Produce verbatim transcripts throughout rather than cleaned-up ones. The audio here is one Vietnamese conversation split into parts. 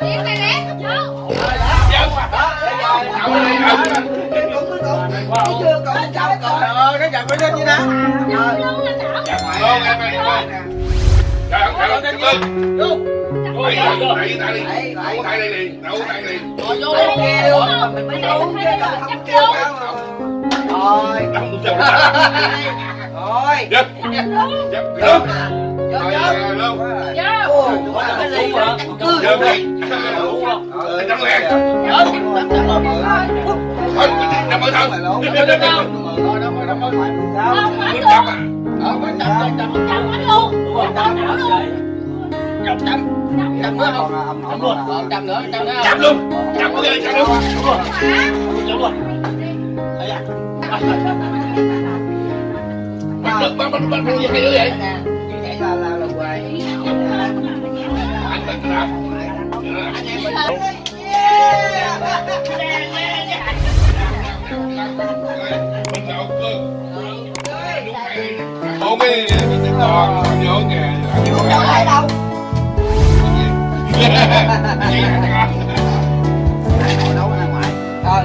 Điện này nè. Chưa còn chào còn ờ cái chào phải lên như đó. Luôn là chảo. Luôn em đi qua. Trời ơi, trời ơi, trời ơi. Vô. Đẩy đẩy đẩy đi. Đẩy đẩy đi liền, đẩy đẩy đi. Rồi vô bên kia luôn, mình mới vô chứ không không kêu cao. Rồi. Đâm chồng. Rồi. Dứt. Dứt. Dứt. Rồi luôn. Ôi, cái gì mà cứ Dứt đi. Rồi, đâm liền. Thôi, Thôi, đâm ở thân. rồi đâm rồi, đâm rồi. Sao? Đâm đâm à. Ờ, đâm đâm đâm. Chồng anh luôn. Đâm đâm luôn. Chồng đâm. Đâm nữa không? Đâm luôn. Đâm nữa, đâm nữa. Chạm luôn. Chạm luôn đi, chạm luôn. Châm luôn. Đây à. Bắn bắn bắn bắn bắn gì vậy vậy? Như vậy là là là hoài. Anh tỉnh ra. Anh em mình. Mình đâu cơ. Ôm cái cái to vô kìa. Đâu lại đâu? Gì hả? Ngồi đâu ra ngoài? Ờ.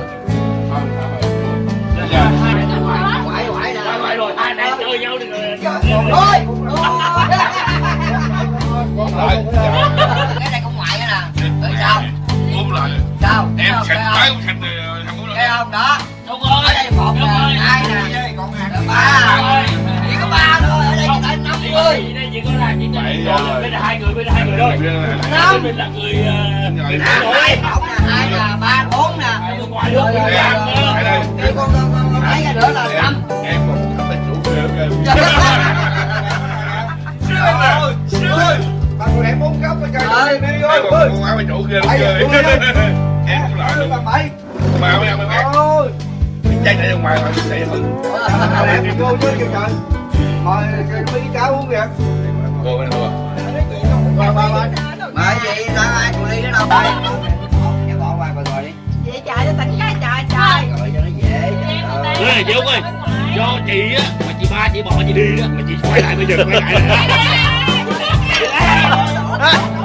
Ngoại ngoại nè. Ngoại rồi, hai đang chơi nhau đi rồi. Ôi. Cái này con ngoại á nè. Rồi sao? Ôm lại. Sao? Em sạch cái cũng sạch thằng muốn Nghe không đó? Đúng rồi. Ở đây một nè, hai nè, còn ba. Chỉ có ba thôi, ở đây chỉ có năm người. Đây chỉ có là chỉ có bên hai người, bên hai người thôi. Năm. Bên là người Rồi. Hai cộng nè, hai là ba, bốn nè. ngoài luôn. Cái con con con lấy ra nữa là năm. Em còn không phải chủ kêu kêu. Ơi, ơi. Bà người đẹp bốn góc trời ơi, đi Em ơi. còn không phải chủ kêu chơi. Em cũng lại luôn. Bà bảy. Mà bây giờ mày bác. Ôi. Chạy chạy ngoài mà chạy hơn. Đẹp thì cô chứ kìa trời. Rồi cái cá uống kìa. Cô bên đâu à? Ba ba ba. Mà vậy sao ai còn ly nữa đâu đây? Cho bỏ qua bà ngồi đi. Vậy trời cho tỉnh cái trời trời. Rồi cho nó dễ. Ê, chị Út ơi, do chị á, mà chị ba chị bỏ chị đi đó, mà chị quay lại bây giờ quay lại.